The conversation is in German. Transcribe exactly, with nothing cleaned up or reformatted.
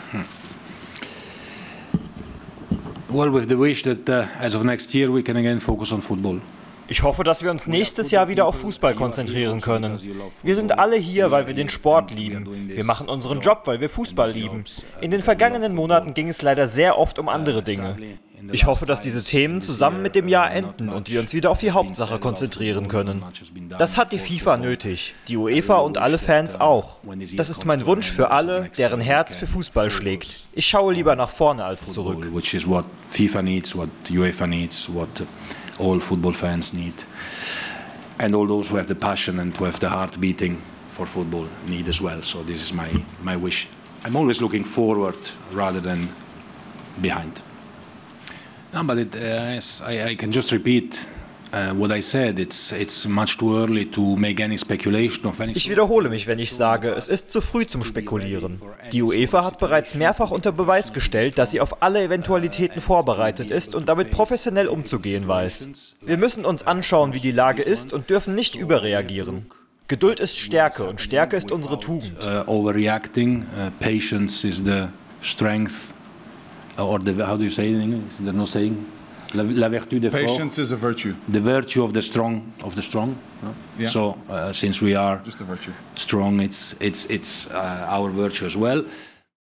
Hmm. Well, with the wish that uh, as of next year we can again focus on football. Ich hoffe, dass wir uns nächstes Jahr wieder auf Fußball konzentrieren können. Wir sind alle hier, weil wir den Sport lieben. Wir machen unseren Job, weil wir Fußball lieben. In den vergangenen Monaten ging es leider sehr oft um andere Dinge. Ich hoffe, dass diese Themen zusammen mit dem Jahr enden und wir uns wieder auf die Hauptsache konzentrieren können. Das hat die FIFA nötig, die UEFA und alle Fans auch. Das ist mein Wunsch für alle, deren Herz für Fußball schlägt. Ich schaue lieber nach vorne als zurück. Which is what FIFA needs, what UEFA needs, what all football fans need. And all those who have the passion and who have the heart beating for football need as well. So this is my, my wish. I'm always looking forward rather than behind. No, but it, uh, yes, I, I can just repeat uh, what I said. It's, it's much too early to make any speculation of any. Ich wiederhole mich, wenn ich sage, es ist zu früh zum Spekulieren. Die UEFA hat bereits mehrfach unter Beweis gestellt, dass sie auf alle Eventualitäten vorbereitet ist und damit professionell umzugehen weiß. Wir müssen uns anschauen, wie die Lage ist und dürfen nicht überreagieren. Geduld ist Stärke und Stärke ist unsere Tugend. Uh, overreacting, uh, patience is the strength. Or the, how do you say it in English? There's no saying. La, la vertu de Patience is a virtue. The virtue of the strong, of the strong. No? Yeah. So uh, since we are just a virtue. strong, it's it's it's uh, our virtue as well.